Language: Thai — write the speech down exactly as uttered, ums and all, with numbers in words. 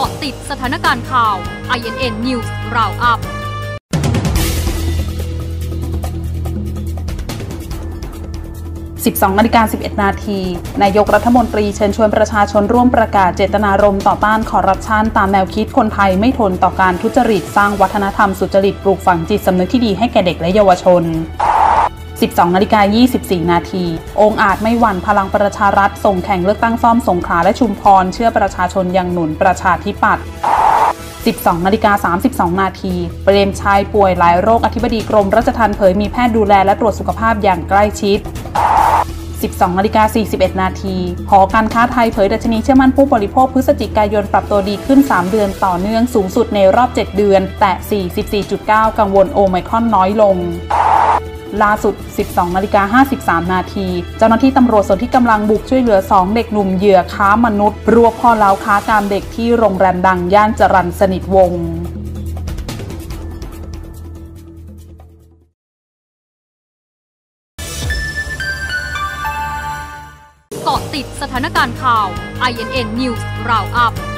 าะติดสถานการณ์ข่าว ไอ เอ็น เอ็น News Roundup สิบสองนาฬิกาสิบเอ็ดนาทีนายกรัฐมนตรีเชิญชวนประชาชนร่วมประกาศเจตนารมณ์ต่อต้านคอร์รัปชันตามแนวคิดคนไทยไม่ทนต่อการทุจริตสร้างวัฒนธรรมสุจริตปลูกฝังจิตสำนึกที่ดีให้แก่เด็กและเยาวชนสิบสองนาฬิกายี่สิบสี่นาทีองค์อาจไม่หวั่นพลังประชารัฐส่งแข่งเลือกตั้งซ่อมสงขลาและชุมพรเชื่อประชาชนยังหนุนประชาธิปัตย์สิบสองนาฬิกาสามสิบสองนาทีเปรมชัยป่วยหลายโรคอธิบดีกรมราชทัณฑ์เผยมีแพทย์ดูแลและตรวจสุขภาพอย่างใกล้ชิดสิบสองนาฬิกาสี่สิบเอ็ดนาทีหอการค้าไทยเผยดัชนีเชื่อมั่นผู้บริโภคพฤศจิกายนปรับตัวดีขึ้นสามเดือนต่อเนื่องสูงสุดในรอบเจ็ดเดือนแต่ สี่สิบสี่จุดเก้า กังวลโอไมครอนน้อยลงล่าสุด สิบสองนาฬิกาห้าสิบสามนาทีเจ้าหน้าที่ตำรวจส่วนที่กำลังบุกช่วยเหลือสองเด็กหนุ่มเหยื่อค้ามนุษย์รวบพ่อเล้าค้ากามเด็กที่โรงแรมดังย่านจรัญสนิทวงศ์เกาะติดสถานการณ์ข่าว ไอ เอ็น เอ็น News Roundup